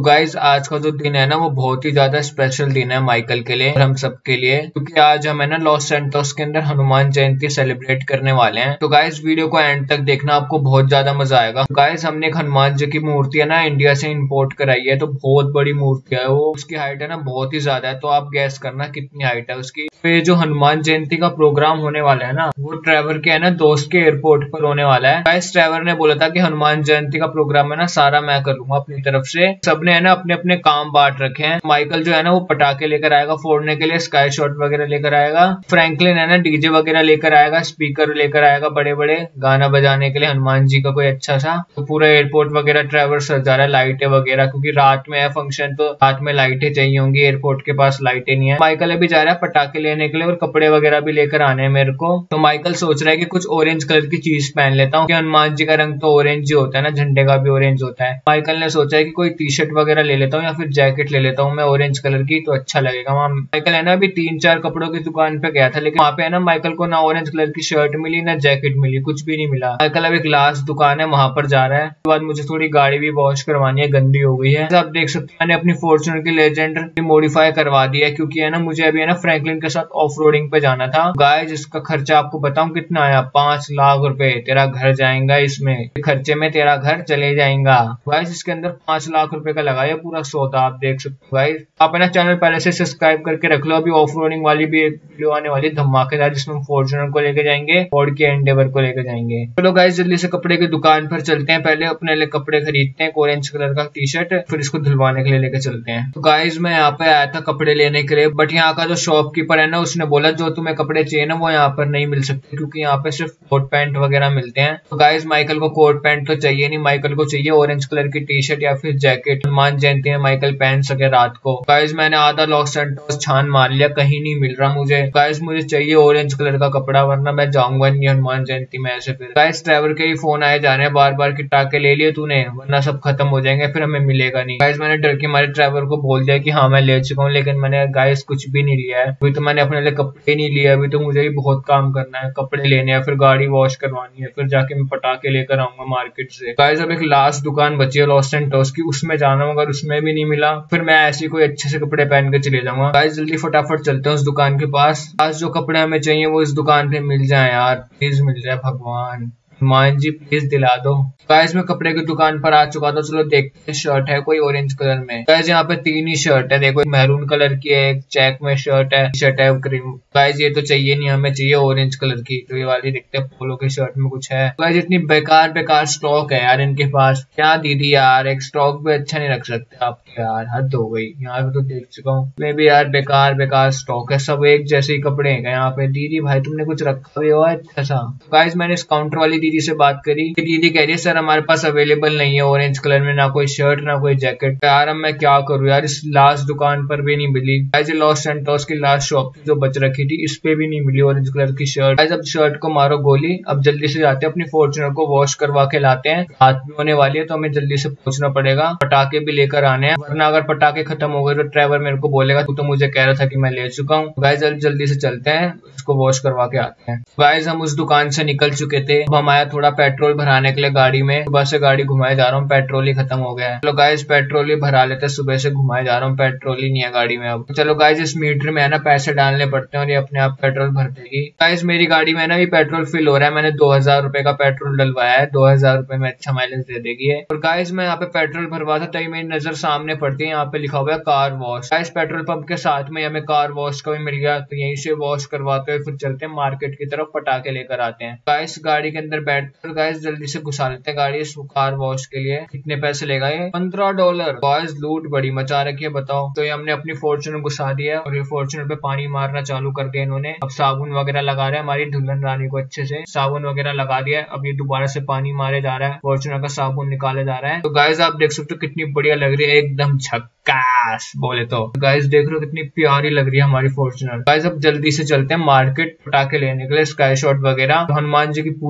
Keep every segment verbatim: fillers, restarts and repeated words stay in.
Guys आज का जो दिन है ना वो बहुत ही ज्यादा स्पेशल दिन है माइकल के लिए और हम सब के लिए, क्योंकि आज हम है ना लॉस सैंटोस के अंदर हनुमान जयंती सेलिब्रेट करने वाले हैं। तो गाइज वीडियो को एंड तक देखना, आपको बहुत ज्यादा मजा आएगा। तो गाइज हमने एक हनुमान जी की मूर्ति है ना इंडिया से इंपोर्ट कराई है, तो बहुत बड़ी मूर्ति है वो। उसकी हाइट है ना बहुत ही ज्यादा है, तो आप गैस करना कितनी हाइट है उसकी। तो ये जो हनुमान जयंती का प्रोग्राम होने वाला है ना वो ट्रेवर के है ना दोस्त के एयरपोर्ट पर होने वाला है। गाइज ट्रेवर ने बोला था कि हनुमान जयंती का प्रोग्राम है ना सारा मैं कर लूंगा अपनी तरफ से। सबने है ना अपने अपने काम बांट रखे हैं। माइकल जो है ना वो पटाखे लेकर आएगा फोड़ने के लिए, स्काई शॉट वगैरह लेकर आएगा। फ्रैंकलिन है ना डीजे वगैरह लेकर आएगा, स्पीकर लेकर आएगा बड़े बड़े गाना बजाने के लिए हनुमान जी का कोई अच्छा सा। तो पूरा एयरपोर्ट वगैरह ट्रेवर सजा रहा है, लाइटें वगैरह, क्योंकि रात में है फंक्शन तो रात में लाइटें चाहिए होंगी। एयरपोर्ट के पास लाइटें नहीं है। माइकल अभी जा रहा है पटाखे लेने के लिए और कपड़े वगैरह भी लेकर आने हैं मेरे को। तो माइकल सोच रहा है कि कुछ ऑरेंज कलर की चीज पहन लेता हूँ, हनुमान जी का रंग तो ऑरेंज ही होता है ना, झंडे का भी ऑरेंज होता है। माइकल ने सोचा है कि कोई टी शर्ट वगैरह ले लेता हूँ या फिर जैकेट ले लेता हूँ मैं ऑरेंज कलर की, तो अच्छा लगेगा। वहाँ माइकल है ना अभी तीन चार कपड़ों की दुकान पे गया था, लेकिन वहाँ पे है ना माइकल को ना ऑरेंज कलर की शर्ट मिली ना जैकेट मिली, कुछ भी नहीं मिला। माइकल अभी ग्लास दुकान है वहां पर जा रहा है। उसके बाद मुझे थोड़ी गाड़ी भी वॉश करवानी है, गंदी हो गई है। आप देख सकते हैं मैंने अपनी फॉर्च्यूनर की लेजेंड मॉडिफाई करवा दी है, क्योंकि है ना मुझे अभी है ना फ्रैंकलिन के साथ ऑफ रोडिंग पे जाना था। गाइस इसका खर्चा आपको बताऊं कितना आया, पांच लाख रुपए। तेरा घर जाएगा इसमें, खर्चे में तेरा घर चले जाएगा। गाइस इसके अंदर पांच लाख रुपए का लगा है पूरा सौदा, आप देख सकते हो। गाइस आप है ना चैनल पहले से सब्सक्राइब करके रख लो, अभी ऑफ रोडिंग वाली भी एक वीडियो आने वाली धमाकेदार, जिसमें हम फॉर्च्यूनर को लेके जाएंगे और के एंडेवर को लेके जाएंगे। चलो गाइस जल्दी से कपड़े की दुकान पर चलते हैं, पहले अपने लिए कपड़े खरीदते हैं, ऑरेंज कलर का टी शर्ट, फिर इसको धुलवाने के लिए लेके चलते हैं। तो गाइस मैं यहाँ पे आया था कपड़े लेने के लिए, बट यहाँ का जो शॉपकीपर है ना उसने बोला जो तुम्हें कपड़े चाहिए ना वो यहाँ पर नहीं मिल सकते, क्योंकि यहाँ पे सिर्फ कोट पैंट वगैरह मिलते हैं। तो गाइस माइकल को कोट पैंट तो चाहिए नहीं, माइकल को चाहिए ऑरेंज कलर की टी शर्ट या फिर जैकेट, हनुमान जयंती में माइकल पहन सके रात को। गाइस मैंने आधा लॉस सैंटोस छान मार लिया, कहीं नहीं मिल रहा मुझे। गाइस मुझे चाहिए ऑरेंज कलर का कपड़ा, वरना मैं जाऊंगा नहीं हनुमान जयंती में ऐसे। फिर गाइस ड्राइवर के ही फोन आए जा रहे हैं बार बार कि टाके ले लिए तूने, वरना सब खत्म हो जाएंगे फिर हमें मिलेगा नहीं। गाइस मैंने डर के मारे ड्राइवर को बोल दिया कि हाँ मैं ले चुका हूँ, लेकिन मैंने गाइस कुछ भी नहीं लिया है। अभी तो मैंने अपने लिए कपड़े नहीं लिए, अभी तो मुझे भी बहुत काम करना है, कपड़े लेने हैं, फिर गाड़ी वॉश करवानी है, फिर जाके मैं पटाखे लेकर आऊंगा मार्केट से। गाइस अब एक लास्ट दुकान बची है लॉस सैंटोस की, उसमें जाना होगा, अगर उसमें भी नहीं मिला फिर मैं ऐसे कोई अच्छे से कपड़े पहन के चले जाऊंगा। गाइस जल्दी फटाफट चलते हैं उस दुकान के पास। आज जो कपड़े हमें चाहिए वो इस दुकान पे मिल जाए यार, प्लीज मिल जाए भगवान, हनुमान जी प्लीज दिला दो। गाइस मैं कपड़े की दुकान पर आ चुका था, चलो देखते हैं शर्ट है कोई ऑरेंज कलर में। गाइस यहाँ पे तीन ही शर्ट है, देखो मैरून कलर की है, एक चेक में शर्ट है, शर्ट है क्रीम। गाइस ये तो चाहिए नहीं, हमें चाहिए ऑरेंज कलर की, तो ये वाली देखते हैं पोलो की शर्ट में कुछ है। गाइस इतनी बेकार बेकार स्टॉक है यार इनके पास, क्या दीदी यार एक स्टॉक भी अच्छा नहीं रख सकते आप यार, हद हो गई। यहाँ पे तो देख चुका हूँ मैं भी यार, बेकार बेकार स्टॉक है, सब एक जैसे ही कपड़े हैं यहाँ पे। दीदी भाई तुमने कुछ रखा भी हुआ है अच्छा सा। गाइस मैंने इस काउंटर वाली दीदी से बात करी, दीदी कह रही है सर हमारे पास अवेलेबल नहीं है ऑरेंज कलर में, ना कोई शर्ट ना कोई जैकेट। यार अब मैं क्या करूँ यार, इस लास्ट दुकान पर भी नहीं मिली। गाइस लॉस सैंटोस की लास्ट शॉप जो बच रखी थी इस पे भी नहीं मिली ऑरेंज कलर की शर्ट। गाइस अब शर्ट को मारो गोली, अब जल्दी से जाते हैं अपनी फॉर्च्यूनर को वॉश करवा के लाते हैं, रात भी होने वाली है तो हमें जल्दी से पहुंचना पड़ेगा। पटाखे भी लेकर आने हैं, वरना अगर पटाखे खत्म हो गए तो ड्राइवर मेरे को बोलेगा तू तो मुझे कह रहा था कि मैं ले चुका हूँ। गाइस जल्दी से चलते हैं, इसको वॉश करवा के आते हैं। गाइस हम उस दुकान से निकल चुके थे, अब हम आया थोड़ा पेट्रोल भराने के लिए गाड़ी में। सुबह से गाड़ी घुमाए जा रहा हूँ, पेट्रोल ही खत्म हो गया है। चलो गाइस पेट्रोल ही भरा लेते हैं, सुबह से घुमाए जा रहा हूँ, पेट्रोल ही नहीं है गाड़ी में अब। चलो गाइस इस मीटर में है ना पैसे डालने पड़ते हैं और ये अपने आप पेट्रोल भर देगी। गाइस मेरी गाड़ी में ना भी पेट्रोल फिल हो रहा है, मैंने दो हजार रुपए का पेट्रोल डलवाया है, दो हजार रुपए में अच्छा माइलेज दे देगी है। और गाइस मैं यहाँ पे पेट्रोल भरवा था तभी मेरी नजर सामने पड़ती है, यहाँ पे लिखा हुआ है car wash. Guys petrol pump के साथ में हमें कार वॉश का भी मिल गया, तो यहीं से वॉश करवाते हुए फिर चलते हैं मार्केट की तरफ, पटाखे लेकर आते हैं। गाइस गाड़ी के अंदर बैठकर गाइस जल्दी से घुसा लेते हैं गाड़ी कार वॉश के लिए। कितने पैसे लेगा ये, पंद्रह डॉलर। गाइस लूट बड़ी मचा रखी है बताओ। तो ये हमने अपनी फॉर्च्यूनर घुसा दिया और ये फॉर्च्यूनर पे पानी मारना चालू कर दिया इन्होंने। अब साबुन वगैरह लगा रहे हैं हमारी दुल्हन रानी को, अच्छे से साबुन वगैरह लगा दिया है। अब ये दोबारा से पानी मारे जा रहा है, फॉर्च्यूनर का साबुन निकाले जा रहा है। तो गाइस आप देख सकते हो कितनी बढ़िया लग रही है, एकदम झक्कास बोले तो। गाइस देख रहे हो कितनी प्यारी लग रही है हमारी फॉर्च्यूनर। गाइस अब जल्दी से चलते हैं मार्केट पटाखे लेने के लिए, स्काई शॉट वगैरह। तो हनुमान जी की पूजा हो जाएगी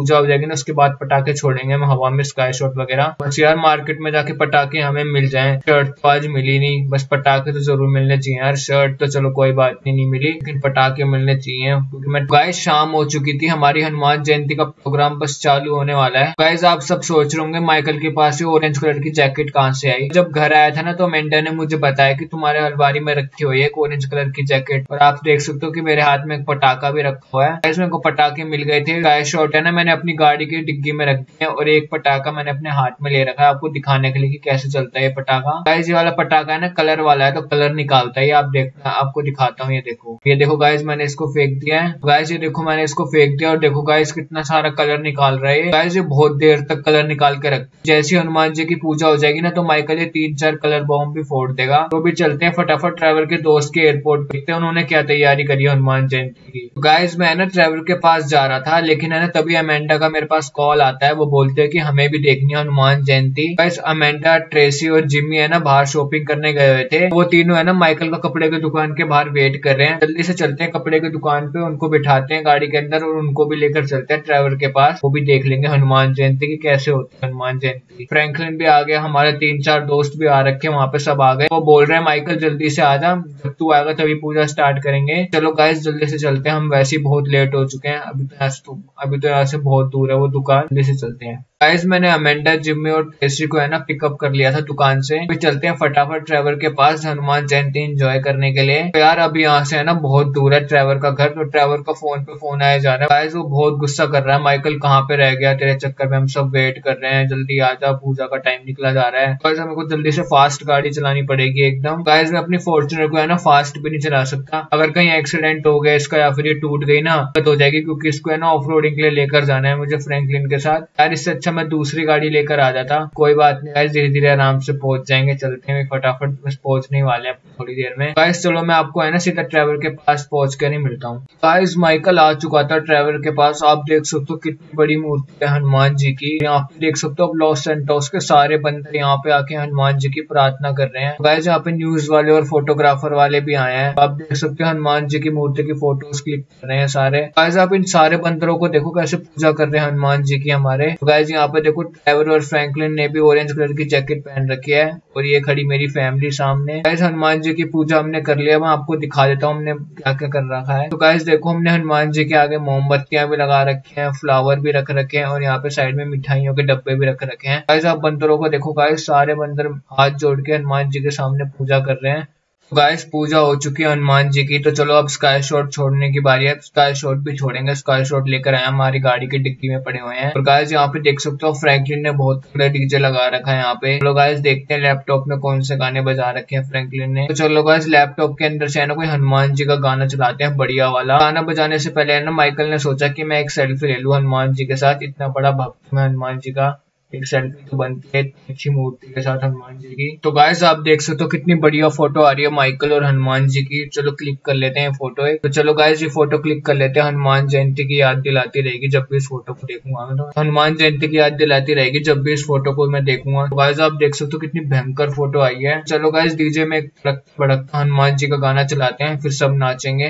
लेकिन उसके बाद पटाखे छोड़ेंगे हम हवा में, स्काई शॉट वगैरह। बस यार मार्केट में जाके पटाखे हमें मिल जाएं। शर्ट तो आज मिली नहीं, बस पटाखे तो जरूर मिलने चाहिए यार। शर्ट तो चलो कोई बात नहीं, नहीं मिली, लेकिन पटाखे मिलने चाहिए। क्योंकि मैं गाइस शाम हो चुकी थी, हमारी हनुमान जयंती का प्रोग्राम बस चालू होने वाला है। गाइस आप सब सोच रहे होंगे माइकल के पास ये ऑरेंज कलर की जैकेट कहाँ से आई। जब घर आया था ना तो अमेंडा ने मुझे बताया कि तुम्हारे अलमारी में रखी हुई है एक ऑरेंज कलर की जैकेट, और आप देख सकते हो कि मेरे हाथ में एक पटाखा भी रखा हुआ है। गाइस मेरे को पटाखे मिल गए थे। स्काई शॉट है ना, मैंने अपनी गाड़ी की डिग्गी में रख दिया और एक पटाखा मैंने अपने हाथ में ले रखा है आपको दिखाने के लिए कि कैसे चलता है ये पटाखा। गाइस ये वाला पटाखा है ना कलर वाला है, तो कलर निकालता है। ये आप देखना, आपको दिखाता हूँ। ये देखो, ये देखो गाइस मैंने इसको फेंक दिया है। गाइस ये देखो मैंने इसको फेंक दिया और देखो गाइस कितना सारा कलर निकाल रहा है। गाइस ये बहुत देर तक कलर निकाल के रखते। जैसे हनुमान जी की पूजा हो जाएगी ना तो माइकल ये तीन चार कलर बॉम्ब भी फोड़ देगा। तो भी चलते हैं फटाफट ट्रैवल के दोस्त के एयरपोर्ट पे, देखते हैं उन्होंने क्या तैयारी करी है हनुमान जयंती की। गाइस मैं ना ट्रैवल के पास जा रहा था, लेकिन है ना तभी अमेंडा का मेरे पास कॉल आता है। वो बोलते हैं कि हमें भी देखनी है Hanuman Jayanti. Guys Amanda, Tracy और जिम्मी है ना बाहर शॉपिंग करने गए हुए थे। वो तीनों है ना माइकल का कपड़े की दुकान के बाहर वेट कर रहे हैं। जल्दी से चलते हैं कपड़े की दुकान पे, उनको बिठाते हैं गाड़ी के अंदर और उनको भी लेकर चलते हैं ट्रैवल के पास। वो भी देख लेंगे हनुमान जयंती की कैसे होती है हनुमान जयंती। फ्रैंकलिन भी आ गया, हमारे तीन चार दोस्त भी आ रखे, वहाँ पे सब आ गए। वो बोल रहे हैं माइकल जल्दी से आ जा, जब तू आएगा तभी पूजा स्टार्ट करेंगे। चलो गाइस जल्दी से चलते हैं, हम वैसे ही बहुत लेट हो चुके हैं। अभी तो यहाँ से अभी तो यहाँ से बहुत दूर है वो दुकान, जल्दी से चलते हैं। गाइस मैंने अमेंडा, जिम्मी और ट्रेसी को है ना पिकअप कर लिया था दुकान से। फिर चलते हैं फटाफट ट्रैवल के पास हनुमान जयंती एंजॉय करने के लिए। तो यार अभी यहाँ से है ना बहुत दूर है ट्रैवल का घर, तो ट्रैवल का फोन पे फोन आया जा रहा है। गाइस वो बहुत गुस्सा कर रहा है, माइकल कहाँ पे रह गया, तेरे चक्कर में हम सब वेट कर रहे हैं, जल्दी आ जा, पूजा का टाइम निकला जा रहा है। गाइस हमें को जल्दी से फास्ट गाड़ी चलानी पड़ेगी एकदम। गाइस मैं अपनी फॉर्च्यूनर को है ना फास्ट भी नहीं चला सकता, अगर कहीं एक्सीडेंट हो गया इसका या फिर ये टूट गई ना तो हो जाएगी, क्योंकि इसको है ना ऑफ रोडिंग के लिए लेकर जाना है मुझे फ्रैंकलिन के साथ। यार इससे अच्छा मैं दूसरी गाड़ी लेकर आ जाता। कोई बात नहीं गाइस, धीरे धीरे आराम से पहुंच जाएंगे। चलते हैं फटाफट, बस पहुंचने वाले हैं थोड़ी देर में। गाइस चलो मैं आपको है ना सीधा ट्रैवल के पास पहुंच कर ही मिलता हूँ। गाइस माइकल आ चुका था ट्रैवल के पास। आप देख सकते हो कितनी बड़ी मूर्ति है हनुमान जी की। यहाँ पे देख सकते हो लॉस सैंटोस के सारे बंदर यहाँ पे आके हनुमान जी की प्रार्थना कर रहे हैं। गाइस यहाँ पे न्यूज वाले और फोटोग्राफर वाले भी आए हैं। आप देख सकते हो हनुमान जी की मूर्ति की फोटोज क्लिक कर रहे हैं सारे। गाइस आप इन सारे बंदरों को देखो कैसे पूजा कर रहे हैं हनुमान जी की हमारे। तो गाइस यहाँ पे देखो ट्रैवल और फ्रैंकलिन ने भी ऑरेंज कलर की जैकेट पहन रखी है और ये खड़ी मेरी फैमिली सामने। गाइस हनुमान जी की पूजा हमने कर लिया, मैं आपको दिखा देता हूँ हमने क्या क्या कर रखा है। तो गाइस देखो हमने हनुमान जी के आगे मोमबत्तियां भी लगा रखी हैं, फ्लावर भी रख रखे हैं और यहाँ पे साइड में मिठाइयों के डब्बे भी रख रखे हैं। गाइस आप बंदरों को देखो, गाइस सारे बंदर हाथ जोड़ के हनुमान जी के सामने पूजा कर रहे हैं। गाइस पूजा हो चुकी है हनुमान जी की, तो चलो अब स्काई शॉट छोड़ने की बारी है। स्काई शॉट भी छोड़ेंगे। स्काई शॉट लेकर आए हमारी गाड़ी की डिक्की में पड़े हुए हैं। और गाइस यहाँ पे देख सकते हो फ्रैंकलिन ने बहुत बड़ा डीजे लगा रखा है यहाँ पे। चलो गाइस देखते हैं लैपटॉप में कौन से गाने बजा रखे हैं फ्रैंकलिन ने। तो चलो गाइस लैपटॉप के अंदर से है ना कोई हनुमान जी का गाना चलाते हैं बढ़िया वाला। गाना बजाने से पहले है ना माइकल ने सोचा कि मैं एक सेल्फी ले लूं हनुमान जी के साथ, इतना बड़ा भक्त मैं हनुमान जी का, एक सेल्फी तो बनती है अच्छी मूर्ति के साथ हनुमान जी की। तो गाइस आप देख सकते हो कितनी बढ़िया फोटो आ रही है माइकल और हनुमान जी की। चलो क्लिक कर लेते हैं फोटो। तो चलो गाइस ये फोटो क्लिक कर लेते हैं। हनुमान जयंती की याद दिलाती रहेगी जब भी इस फोटो को देखूंगा मैं। तो हनुमान जयंती की याद दिलाती रहेगी जब भी इस फोटो को मैं देखूंगा। तो गाइस आप देख सकते हो कितनी भयंकर फोटो आई है। चलो गाइस डीजे में एक भड़कता हनुमान जी का गाना चलाते हैं, फिर सब नाचेंगे।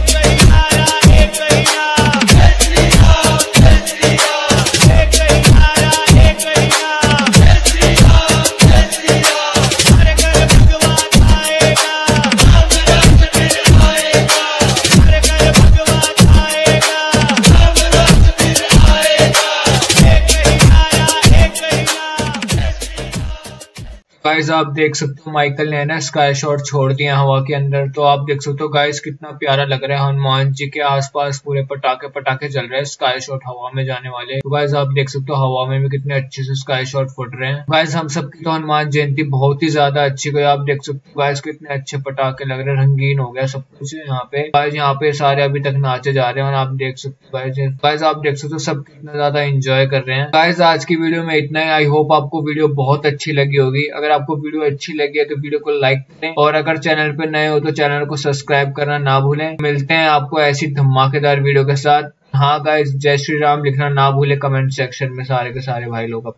गाइस आप देख सकते हो माइकल ने ना स्काई शॉट छोड़ दिया हवा के अंदर। तो आप देख सकते हो गाइस कितना प्यारा लग रहा है। हनुमान जी के आसपास पूरे पटाखे पटाखे चल रहे हैं स्काई शॉट हवा में जाने वाले। तो गाइस आप देख सकते हो हवा में भी कितने अच्छे से स्काई शॉट फुट रहे हैं। गाइस हम सबकी तो हनुमान जयंती बहुत ही ज्यादा अच्छी गई। आप देख सकते हो गाइस कितने अच्छे पटाखे लग रहे हैं, रंगीन हो गया सब कुछ यहाँ पे। गाइस यहाँ पे सारे अभी तक नाचे जा रहे हैं और आप देख सकते हो गाइस गाइस आप देख सकते हो सब कितना ज्यादा एंजॉय कर रहे हैं। गाइस आज की वीडियो में इतना ही। आई होप आपको वीडियो बहुत अच्छी लगी होगी। अगर आपको वीडियो अच्छी लगी है तो वीडियो को लाइक करें और अगर चैनल पे नए हो तो चैनल को सब्सक्राइब करना ना भूलें। मिलते हैं आपको ऐसी धमाकेदार वीडियो के साथ। हाँ गाइस जय श्री राम लिखना ना भूले कमेंट सेक्शन में सारे के सारे भाई लोग।